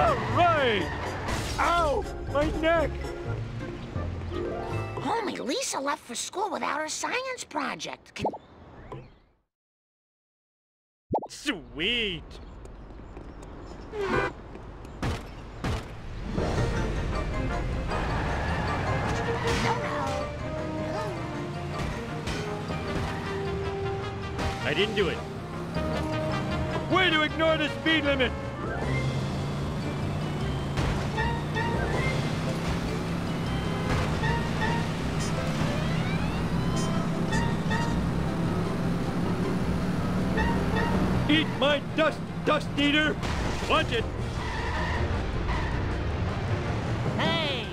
All right! Ow! My neck! Homie, Lisa left for school without her science project. Sweet! I didn't do it. Way to ignore the speed limit! Eat my dust, dust eater! Watch it! Hey!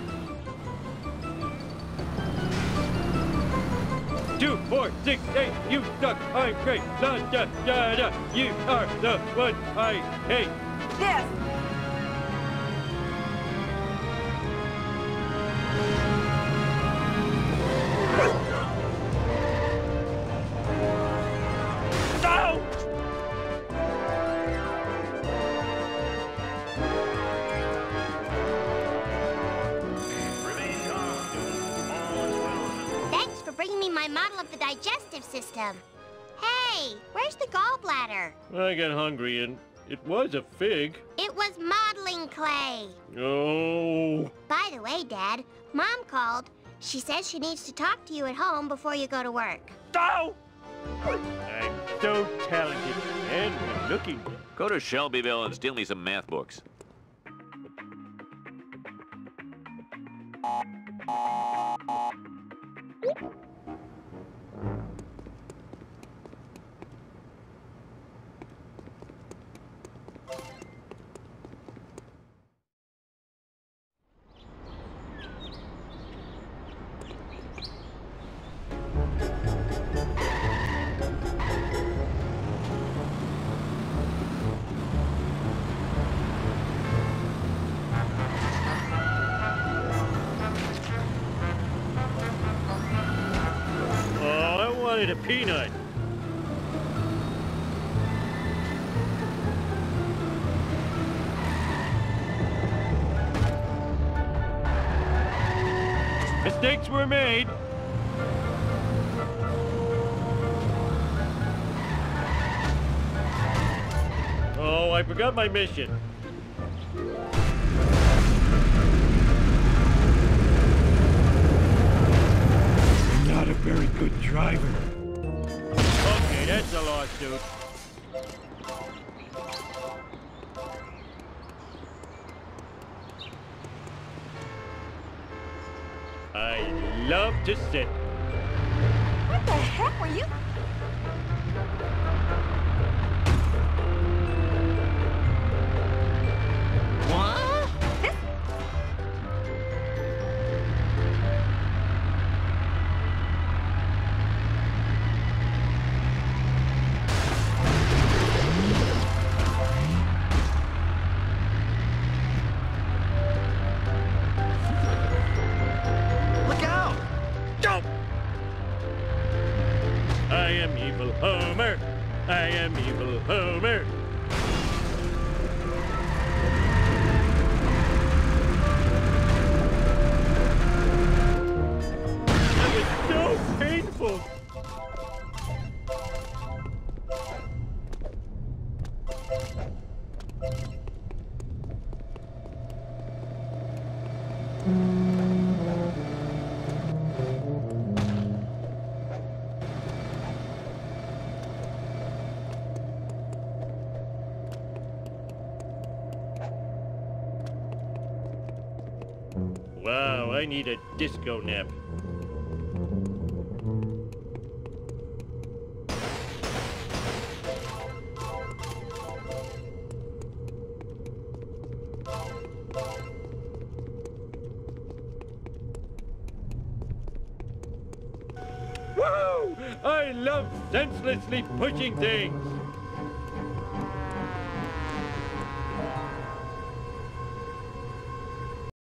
2, 4, 6, 8, you suck, I'm great, da da da da, you are the one I hate. Yes! Ow! Thanks for bringing me my model of the digestive system. Hey, where's the gallbladder? I got hungry and it was a fig. It was modeling clay. Oh. By the way, Dad, Mom called. She says she needs to talk to you at home before you go to work. Ow! I'm so talented and good looking. Go to Shelbyville and steal me some math books. Oh, I wanted a peanut. Mistakes were made. Oh, I forgot my mission. You're not a very good driver. Okay, that's a lawsuit. I love to sit. What the heck were you? What? This... Look out! Jump! I am evil Homer. I am evil Homer. That was so painful. Wow, I need a disco nap. Woo! I love senselessly pushing things.